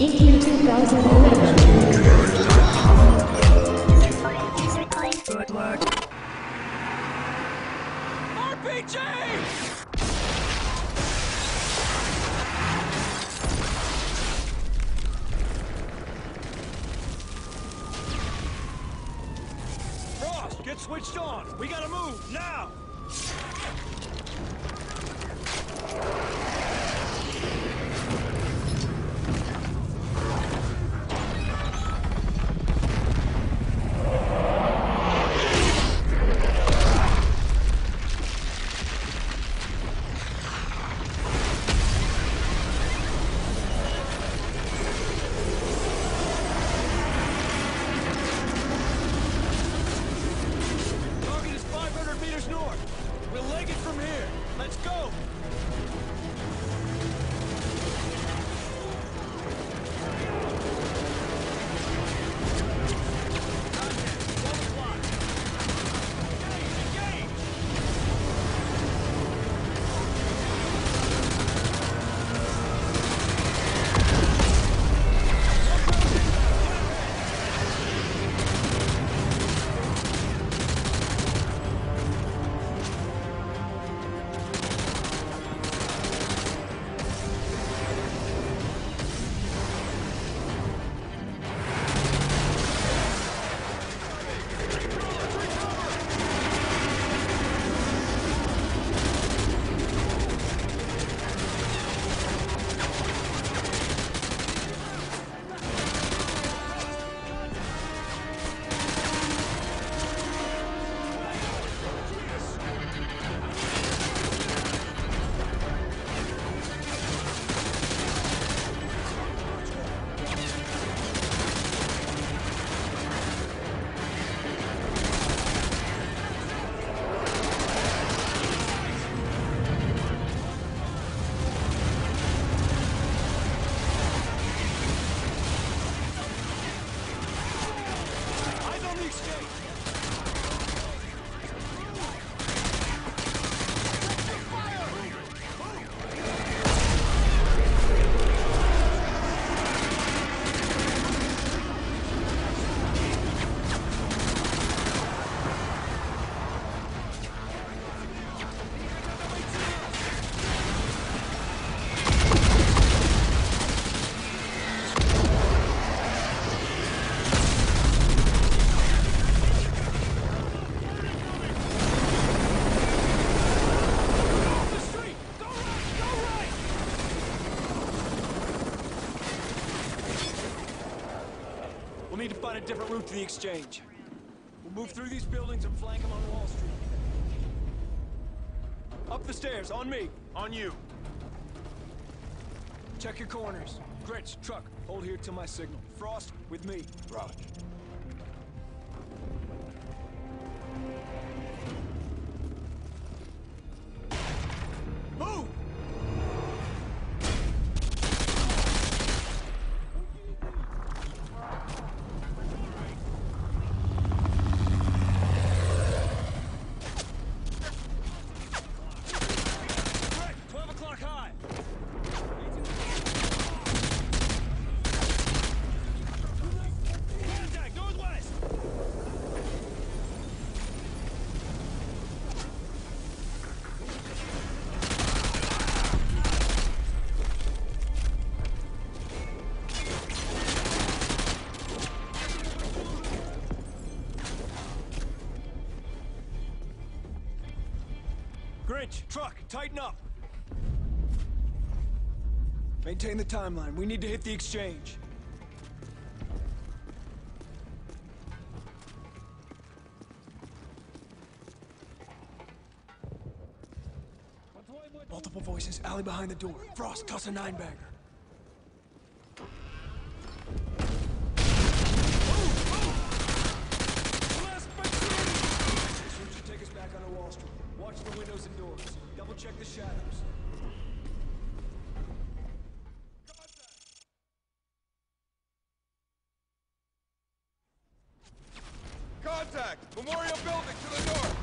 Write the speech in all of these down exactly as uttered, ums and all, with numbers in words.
E Q two thousand eleven. Good luck. R P G! Frost, get switched on. We gotta move now. Find a different route to the exchange. We'll move through these buildings and flank them on Wall Street. Up the stairs, on me. On you. Check your corners. Gritch, truck, hold here till my signal. Frost, with me. Raj. Move! Grinch, truck, tighten up! Maintain the timeline. We need to hit the exchange. Multiple voices. Alley behind the door. Frost, toss a nine-bagger. Watch the windows and doors. Double check the shadows. Contact! Memorial Building to the north!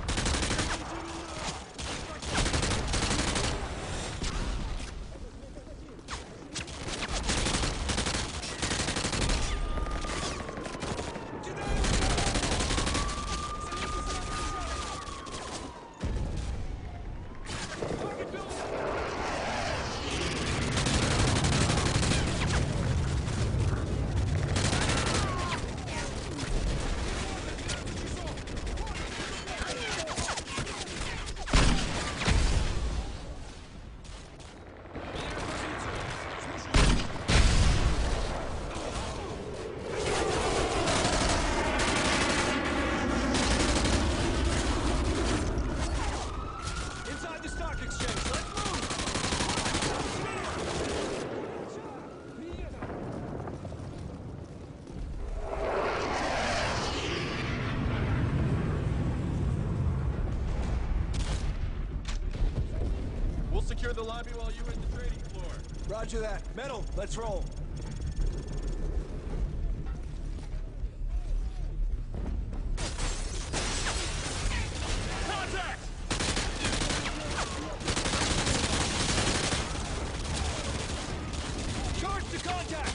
lobby while you hit the trading floor. Roger that. Metal, let's roll. Contact! Charge to contact!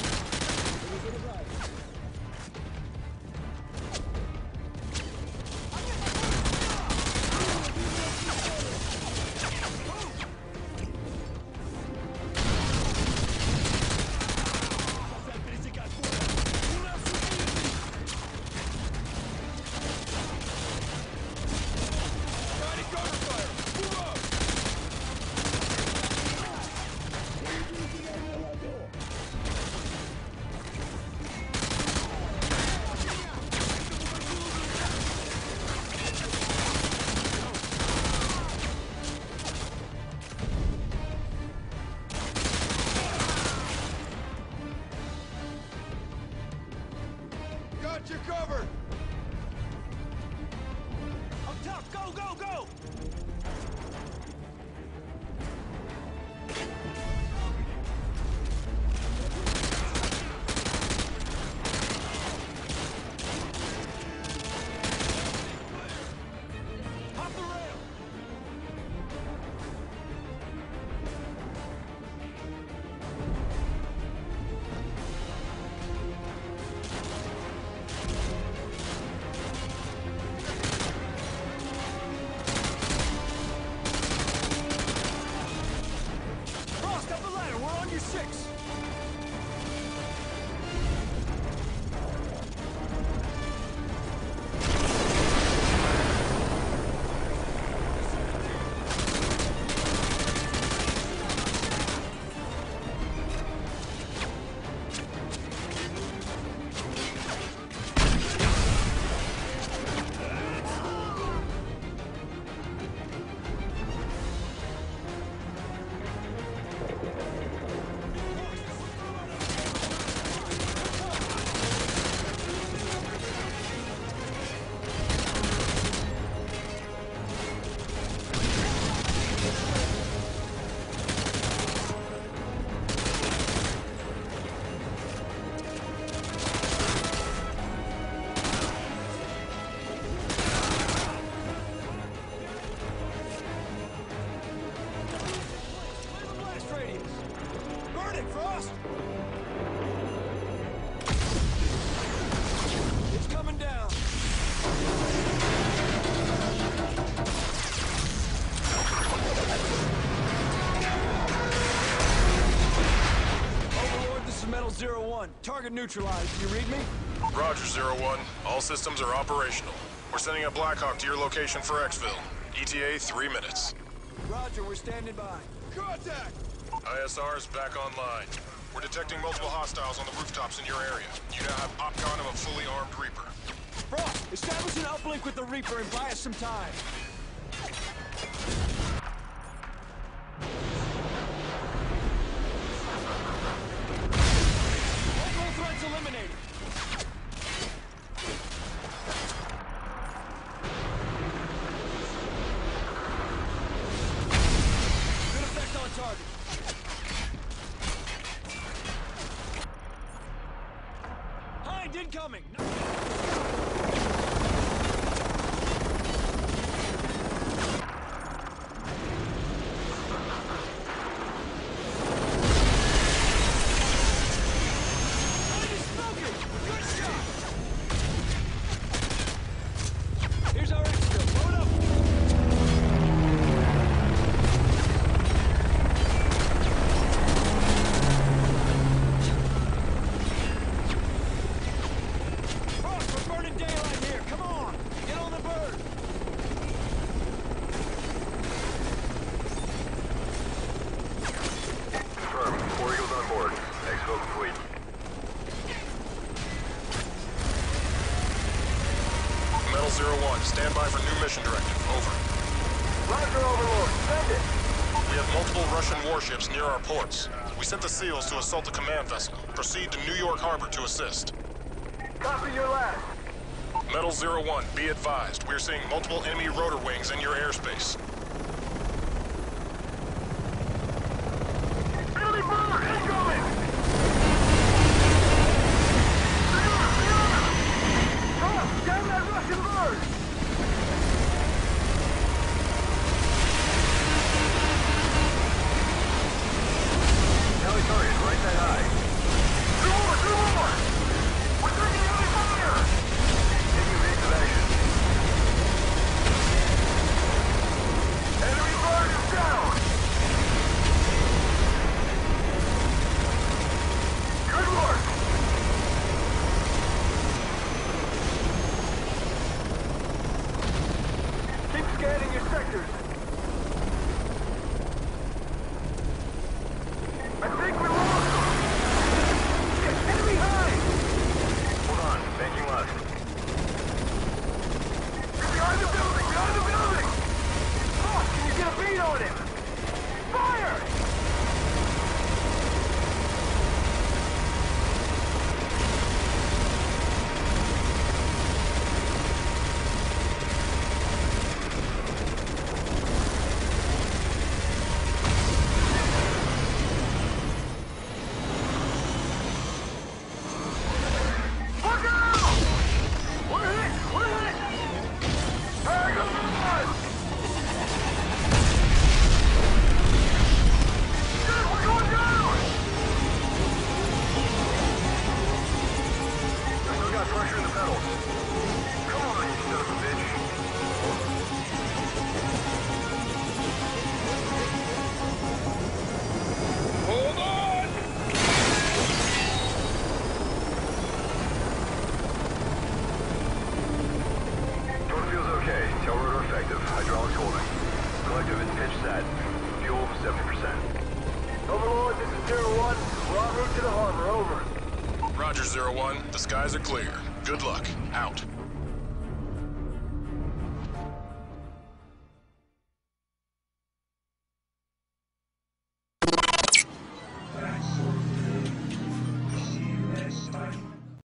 Got you covered! Up top, go, go, go! Hop the rail! Frost, up the ladder, we're on your six! Blast radius! Burn it, Frost! It's coming down! Overlord, this is Metal Zero One. Target neutralized. You read me? Roger, Zero One. All systems are operational. We're sending a Blackhawk to your location for exfil. E T A three minutes. Roger, we're standing by. Contact! I S R is back online. We're detecting multiple hostiles on the rooftops in your area. You now have OpCon of a fully armed Reaper. Frost, establish an uplink with the Reaper and buy us some time. Multiple threats eliminated. Good effect on target. Hind incoming! Hind is smoking! Good shot! Here's our exfil. Blow it up! Frost, we're burning daylight here. Come on! Get on the bird! Confirmed. Four Eagles on board. Exfil complete. Metal Zero One, stand by for new mission directive. Over. Roger, Overlord. Send it! We have multiple Russian warships near our ports. We sent the SEALs to assault the command vessel. Proceed to New York Harbor to assist. Copy your last. Metal Zero One, be advised. We're seeing multiple enemy rotor wings in your airspace. pressure in the pedals. Come on, you son of a bitch. Hold on! Torque feels okay. Tail rotor effective. Hydraulics holding. Collective is pitch set. Fuel seventy percent. Overlord, this is Zero One. We're en route to the harbor. Over. Roger, Zero One. The skies are clear. Good luck. Out.